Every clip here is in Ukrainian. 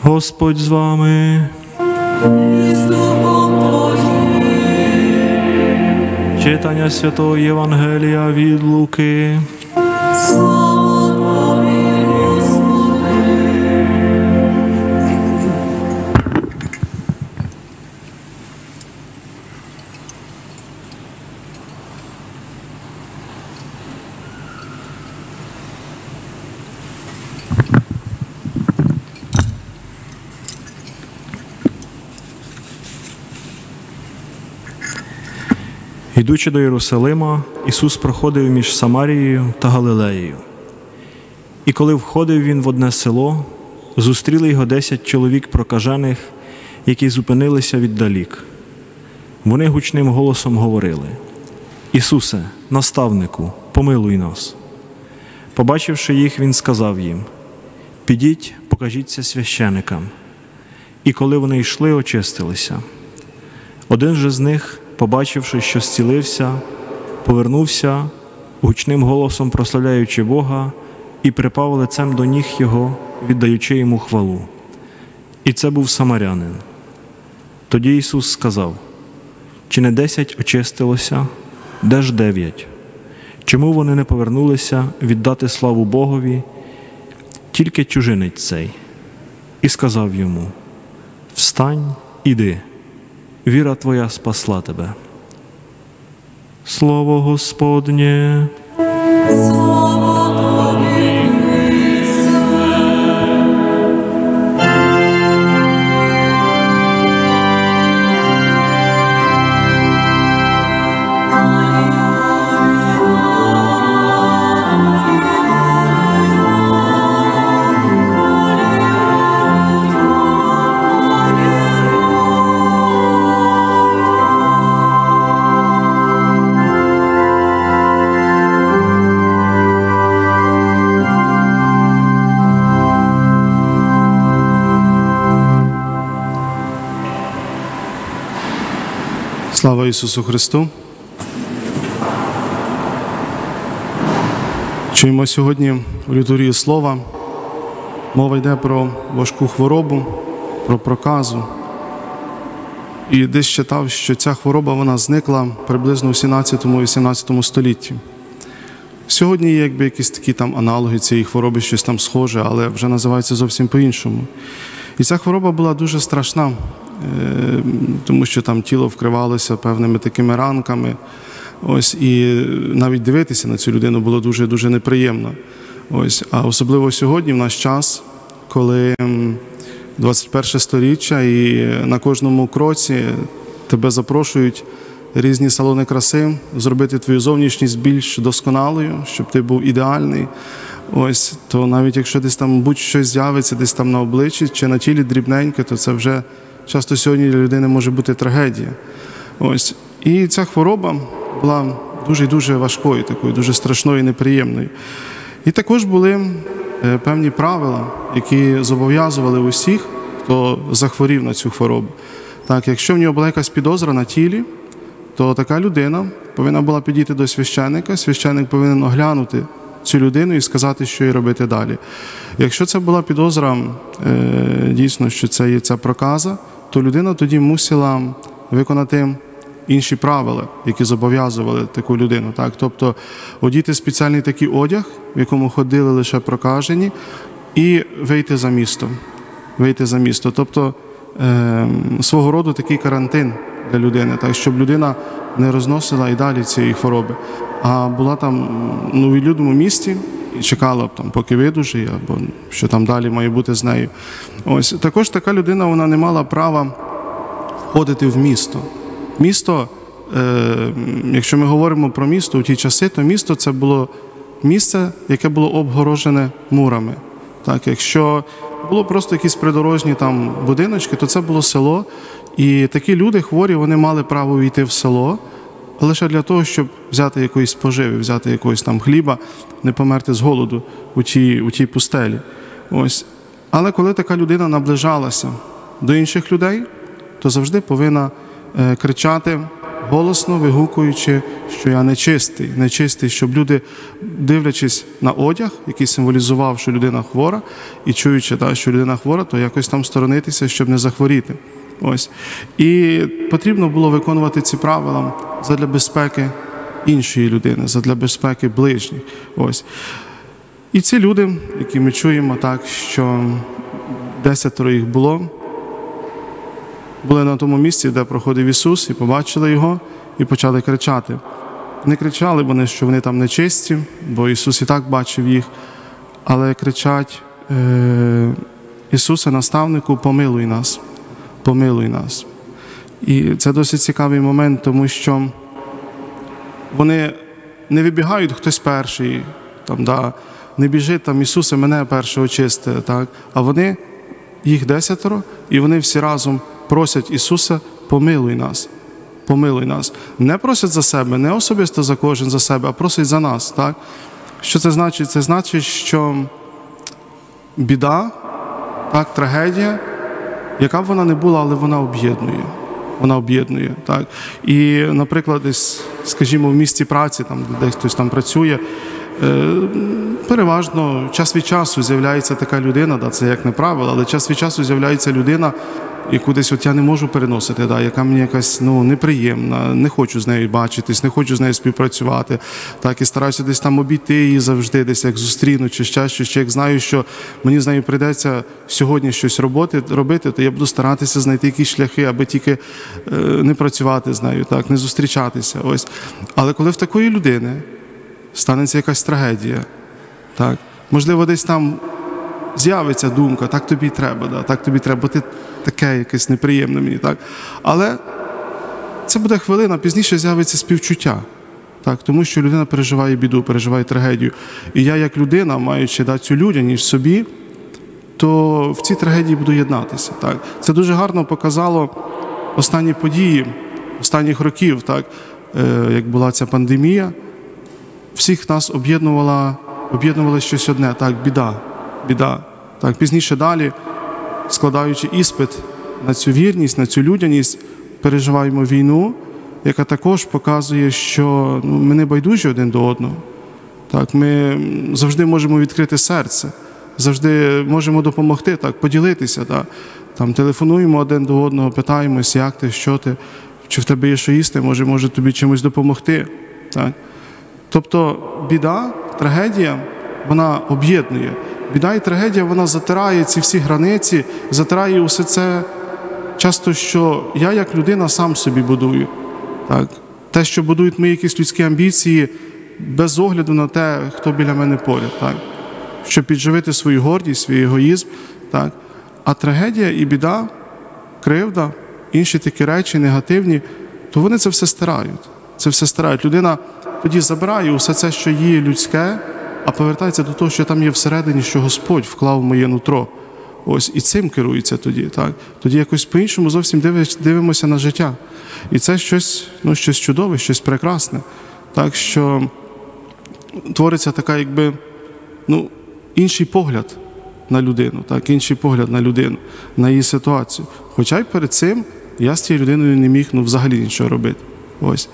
Господь з вами. Читання Святого Євангелія від Луки. Слава Тобі, Господи! Ідучи до Єрусалима, Ісус проходив між Самарією та Галилеєю. І коли входив Він в одне село, зустріли його 10 чоловік прокажених, які зупинилися віддалік. Вони гучним голосом говорили: «Ісусе, наставнику, помилуй нас!» Побачивши їх, Він сказав їм: «Підіть, покажіться священикам». І коли вони йшли, очистилися. Один же з них, побачивши, що зцілився, повернувся, гучним голосом прославляючи Бога, і припав лицем до ніг Його, віддаючи Йому хвалу. І це був самарянин. Тоді Ісус сказав: «Чи не 10 очистилося? Де ж 9? Чому вони не повернулися віддати славу Богові, тільки чужинець цей?» І сказав йому: «Встань, іди, віра твоя спасла тебе». Слово Господнє. Слава Тобі, Христе! Слава Ісусу Христу! Чуємо сьогодні у літургії Слова. Мова йде про важку хворобу, про проказу. І десь читав, що ця хвороба вона зникла приблизно у 17-18 столітті. Сьогодні є якісь такі там аналоги цієї хвороби, щось там схоже, але вже називається зовсім по-іншому. І ця хвороба була дуже страшна, тому що там тіло вкривалося певними такими ранками. Ось, і навіть дивитися на цю людину було дуже-дуже неприємно. Ось, а особливо сьогодні, в наш час, коли 21 сторіччя і на кожному кроці тебе запрошують різні салони краси, зробити твою зовнішність більш досконалою, щоб ти був ідеальний. Ось, то навіть якщо десь там будь-щось з'явиться десь там на обличчі чи на тілі дрібненьке, то це вже часто сьогодні для людини може бути трагедія. Ось. І ця хвороба була дуже і дуже важкою, такою, дуже страшною і неприємною. І також були певні правила, які зобов'язували усіх, хто захворів на цю хворобу. Так, якщо в нього була якась підозра на тілі, то така людина повинна була підійти до священика, священик повинен оглянути цю людину і сказати, що їй робити далі. Якщо це була підозра, дійсно, що це є ця проказа, то людина тоді мусила виконати інші правила, які зобов'язували таку людину. Так? Тобто одіти спеціальний такий одяг, в якому ходили лише прокажені, і вийти за місто. Вийти за місто. Тобто свого роду такий карантин для людини, так? Щоб людина не розносила і далі цієї хвороби, а була там у відлюдному місті і чекала там, поки видужає, або що там далі має бути з нею. Ось також така людина, вона не мала права входити в місто. Місто, якщо ми говоримо про місто у ті часи, то місто це було місце, яке було обгорожене мурами. Так, якщо було просто якісь придорожні там будиночки, то це було село, і такі люди хворі, вони мали право війти в село, лише для того, щоб взяти якоїсь поживи, взяти якогось там хліба, не померти з голоду у тій пустелі. Ось. Але коли така людина наближалася до інших людей, то завжди повинна кричати голосно вигукуючи, що я нечистий, нечистий, щоб люди, дивлячись на одяг, який символізував, що людина хвора, і чуючи, що людина хвора, то якось там сторонитися, щоб не захворіти. Ось. І потрібно було виконувати ці правила задля безпеки іншої людини, задля безпеки ближніх. Ось. І ці люди, які ми чуємо, що 10 їх було, були на тому місці, де проходив Ісус, і побачили Його, і почали кричати. Не кричали вони, що вони там нечисті, бо Ісус і так бачив їх, але кричать: Ісусе, наставнику, помилуй нас, помилуй нас. І це досить цікавий момент, тому що вони не вибігають хтось перший, не біжить Ісусе, мене першого очисти, а вони, їх 10, і вони всі разом просять Ісуса, помилуй нас, помилуй нас. Не просять за себе, не особисто за кожен за себе, а просять за нас. Що це значить? Це значить, що біда, трагедія, яка б вона не була, але вона об'єднує. Вона об'єднує. І, наприклад, десь, скажімо, в місці праці, де хтось там працює, переважно час від часу з'являється така людина, це як не правило, але час від часу з'являється людина, яку десь я не можу переносити, яка мені якась неприємна, не хочу з нею бачитись, не хочу з нею співпрацювати, і стараюся десь обійти її завжди, десь як зустріну, чи ще щось, чи як знаю, що мені з нею прийдеться сьогодні щось робити, то я буду старатися знайти якісь шляхи, аби тільки не працювати з нею, не зустрічатися. Ось. Але коли в такої людини станеться якась трагедія, можливо, десь там з'явиться думка, так тобі треба, бо ти таке якесь неприємне мені. Але це буде хвилина, пізніше з'явиться співчуття, тому що людина переживає біду, переживає трагедію. І я як людина, маючи цю людяність в собі, то в цій трагедії буду єднатися. Це дуже гарно показало останні події, останніх років, як була ця пандемія. Всіх нас об'єднувало щось одне, біда. Пізніше далі, складаючи іспит на цю вірність, на цю людяність, переживаємо війну, яка також показує, що ми не байдужі один до одного. Ми завжди можемо відкрити серце, завжди можемо допомогти, поділитися. Телефонуємо один до одного, питаємось, як ти, що ти, чи в тебе є що їсти, може тобі чимось допомогти. Тобто біда, трагедія, вона об'єднує. Біда і трагедія, вона затирає ці всі границі, затирає усе це часто, що я як людина сам собі будую. Те, що будують мої якісь людські амбіції, без огляду на те, хто біля мене поряд. Щоб підживити свою гордість, свій егоїзм. А трагедія і біда, кривда, інші такі речі негативні, то вони це все стирають. Це все стирають. Людина тоді забирає усе це, що є людське, а повертається до того, що там є всередині, що Господь вклав в моє нутро. Ось, і цим керується тоді. Тоді якось по-іншому зовсім дивимося на життя. І це щось чудове, щось прекрасне. Що твориться така, інший погляд на людину, інший погляд на людину, на її ситуацію. Хоча й перед цим я з цією людиною не міг взагалі нічого робити. Ось.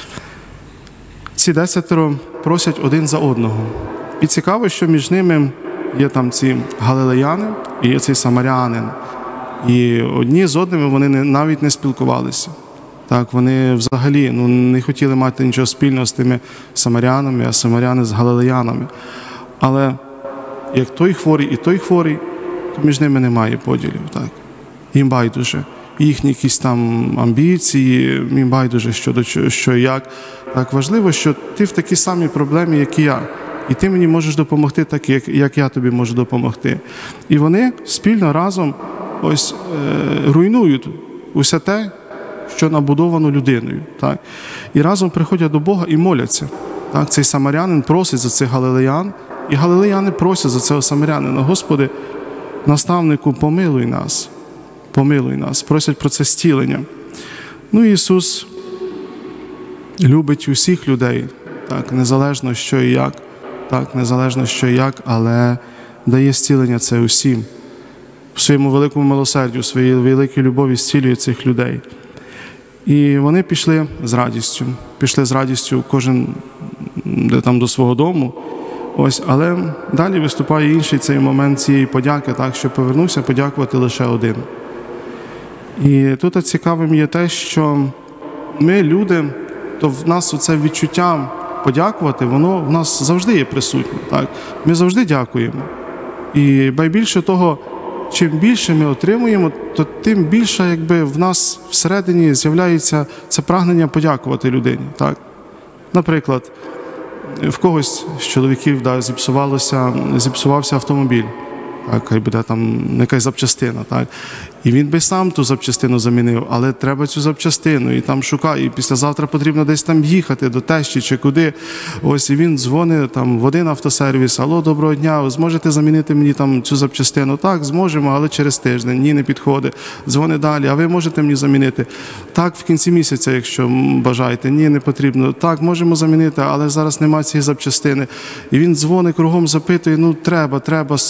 Ці 10 просять один за одного. І цікаво, що між ними є ці галилеяни і є цей самарянин. І одні з одними вони навіть не спілкувалися. Вони взагалі не хотіли мати нічого спільного з тими самарянами, а самаряни з галилеянами. Але як той хворий і той хворий, то між ними немає поділів. Їм байдуже. Їхні якісь там амбіції, їм байдуже, що і як. Важливо, що ти в такій самій проблемі, як і я. І ти мені можеш допомогти так, як я тобі можу допомогти. І вони спільно разом руйнують усе те, що набудовано людиною. І разом приходять до Бога і моляться. Цей самарянин просить за цих галилеян, і галилеяни просять за цього самарянина: Господи, наставнику, помилуй нас. Помилуй нас. Просять про це зцілення. Ісус любить усіх людей, незалежно що і як. Незалежно що і як, але дає зцілення це усім. В своєму великому милосердю, в своїй великій любові зцілює цих людей. І вони пішли з радістю. Пішли з радістю кожен де там до свого дому. Ось, але далі виступає інший цей момент цієї подяки, так, що повернувся подякувати лише один. І тут цікавим є те, що ми, люди, то в нас оце відчуття подякувати, воно в нас завжди є присутнє. Так? Ми завжди дякуємо. І найбільше того, чим більше ми отримуємо, то тим більше якби в нас всередині з'являється це прагнення подякувати людині. Так? Наприклад, в когось з чоловіків зіпсувався автомобіль. Так, хай буде там якась запчастина, так. І він би сам ту запчастину замінив, але треба цю запчастину, і там шукає, і післязавтра потрібно десь там їхати до тещі чи куди. Ось, і він дзвонить там в один автосервіс: алло, доброго дня, зможете замінити мені там цю запчастину? Так, зможемо, але через тиждень. Ні, не підходить. Дзвонить далі: а ви можете мені замінити? Так, в кінці місяця, якщо бажаєте. Ні, не потрібно. Так, можемо замінити, але зараз немає цієї запчастини. І він дзвонить, кругом запитує: треба,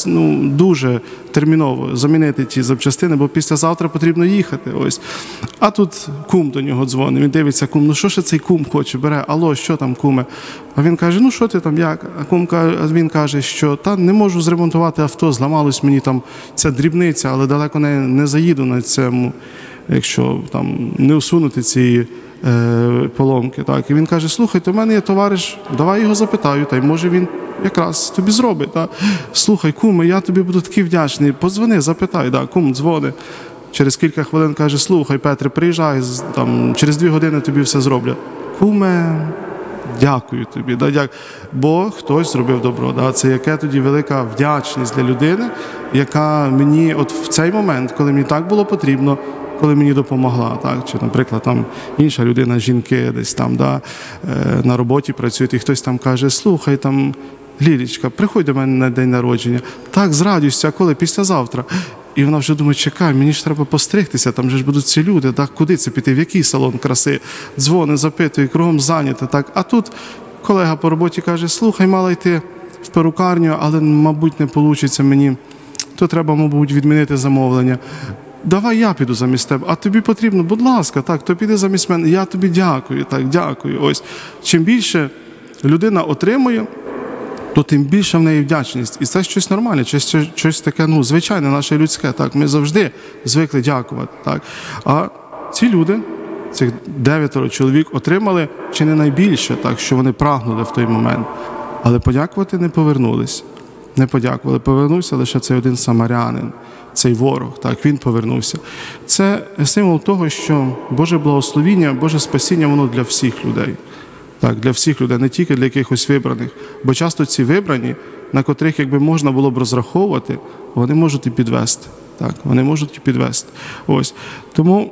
дуже терміново замінити ті запчастини, бо післязавтра потрібно їхати. Ось. А тут кум до нього дзвонить, він дивиться: кум, що ж цей кум хоче, бере: алло, що там, куме? А він каже: що ти там, як? А він каже, що не можу зремонтувати авто, зламалось мені там ця дрібниця, але далеко не заїду на цьому, якщо там не усунути ці поломки. Так. І він каже: слухай, у мене є товариш, давай його запитаю, та й може він якраз тобі зробить. Так. Слухай, куме, я тобі буду такий вдячний, подзвони, запитай. Так. Кум дзвонить. Через кілька хвилин каже: слухай, Петре, приїжджай, там, через 2 години тобі все зроблять. Куме, дякую тобі. Да, бо хтось зробив добро. Да. Це яке тоді велика вдячність для людини, яка мені от в цей момент, коли мені так було потрібно, коли мені допомогла, так? Чи, наприклад, там інша людина, жінки десь там, на роботі працюють, і хтось там каже: слухай, там, Лілічка, приходь до мене на день народження. Так, з радістю, а коли? Післязавтра. І вона вже думає: чекай, мені ж треба постригтися, там же ж будуть ці люди, так, куди це піти, в який салон краси? Дзвони, запитує, кругом зайнято, так. А тут колега по роботі каже: слухай, мала йти в перукарню, але, мабуть, не вийде мені, то треба, мабуть, відмінити замовлення. Давай я піду замість тебе, а тобі потрібно, будь ласка, так, то піди замість мене, я тобі дякую, так, дякую. Ось, чим більше людина отримує, то тим більше в неї вдячність. І це щось нормальне, щось таке, звичайне, наше людське, так, ми завжди звикли дякувати, так. А ці люди, цих 9 чоловік, отримали чи не найбільше, так, що вони прагнули в той момент, але подякувати не повернулись. Не подякували, повернувся лише цей один самарянин, цей ворог, так, він повернувся. Це символ того, що Боже благословіння, Боже спасіння, воно для всіх людей. Так, для всіх людей, не тільки для якихось вибраних. Бо часто ці вибрані, на котрих якби можна було б розраховувати, вони можуть і підвести. Так, вони можуть і підвести. Ось. Тому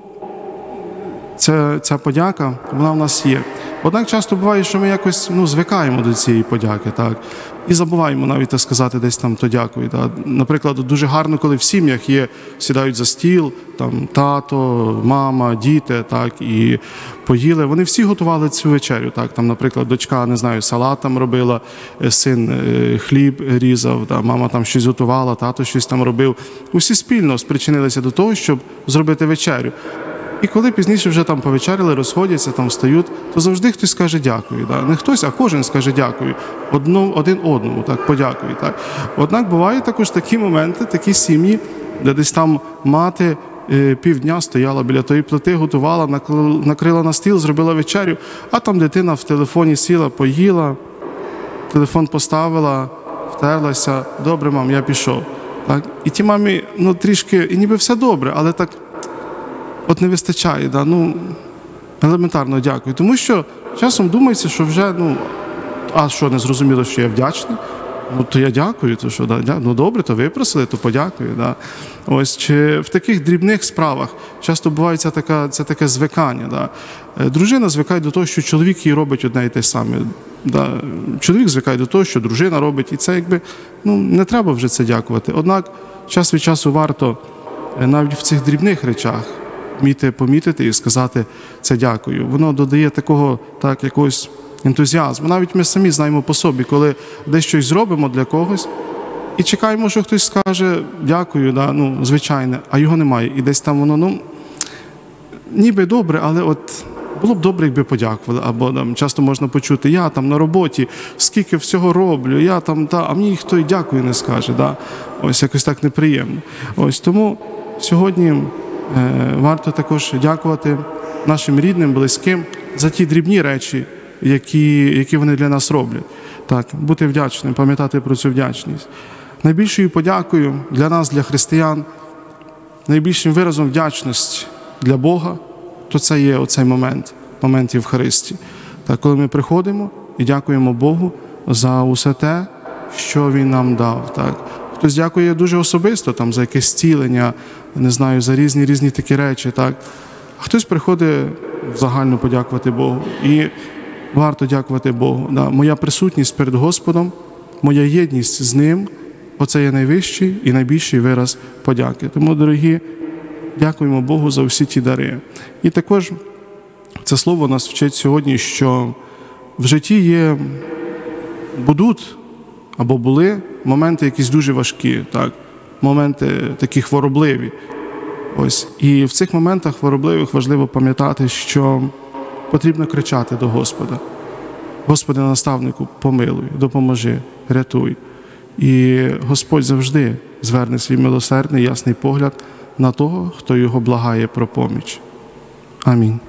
ця подяка, вона в нас є. Однак часто буває, що ми якось звикаємо до цієї подяки, так, і забуваємо навіть так сказати десь там то дякую. Так. Наприклад, дуже гарно, коли в сім'ях сідають за стіл, там тато, мама, діти, так, і поїли. Вони всі готували цю вечерю, так, там, наприклад, дочка, не знаю, салат там робила, син хліб різав, так, мама там щось готувала, тато щось там робив. Усі спільно спричинилися до того, щоб зробити вечерю. І коли пізніше вже там повечеряли, розходяться, там встають, то завжди хтось скаже дякую. Да? Не хтось, а кожен скаже дякую. Один одному, так, подякує. Так? Однак бувають також такі моменти, такі сім'ї, де десь там мати півдня стояла біля тої плити, готувала, накрила на стіл, зробила вечерю, а там дитина в телефоні сіла, поїла, телефон поставила, втерлася: добре, мам, я пішов. Так? І ті мамі, трішки, і ніби все добре, але так, от не вистачає, да? Елементарно дякую. Тому що часом думається, що вже, а що, не зрозуміло, що я вдячний? То я дякую, то що, да? Добре, то випросили, то подякую. Да? Ось, чи в таких дрібних справах часто буває це таке звикання. Да? Дружина звикає до того, що чоловік їй робить одне і те саме. Да? Чоловік звикає до того, що дружина робить, і це якби, не треба вже це дякувати. Однак, час від часу варто навіть в цих дрібних речах вміти помітити і сказати це дякую. Воно додає такого, так, якогось ентузіазму. Навіть ми самі знаємо по собі, коли десь щось зробимо для когось і чекаємо, що хтось скаже дякую, да, звичайне, а його немає. І десь там воно, ніби добре, але от було б добре, якби подякували. Або там часто можна почути, я там на роботі, скільки всього роблю, я там, а мені ніхто і дякую не скаже. Да? Ось якось так неприємно. Ось тому сьогодні варто також дякувати нашим рідним, близьким за ті дрібні речі, які вони для нас роблять. Так, бути вдячним, пам'ятати про цю вдячність. Найбільшою подякою для нас, для християн, найбільшим виразом вдячності для Бога, то це є оцей момент Євхаристії. Так, коли ми приходимо і дякуємо Богу за усе те, що Він нам дав. Так. Хтось дякує дуже особисто там, за якесь зцілення, не знаю, за різні такі речі. Так. А хтось приходить загально подякувати Богу. І варто дякувати Богу. Да. Моя присутність перед Господом, моя єдність з Ним – оце є найвищий і найбільший вираз подяки. Тому, дорогі, дякуємо Богу за всі ті дари. І також це слово нас вчить сьогодні, що в житті будуть або були моменти якісь дуже важкі, так? Моменти такі хворобливі. Ось. І в цих моментах хворобливих важливо пам'ятати, що потрібно кричати до Господа. Господи, наставнику, помилуй, допоможи, рятуй. І Господь завжди зверне свій милосердний, ясний погляд на того, хто його благає про поміч. Амінь.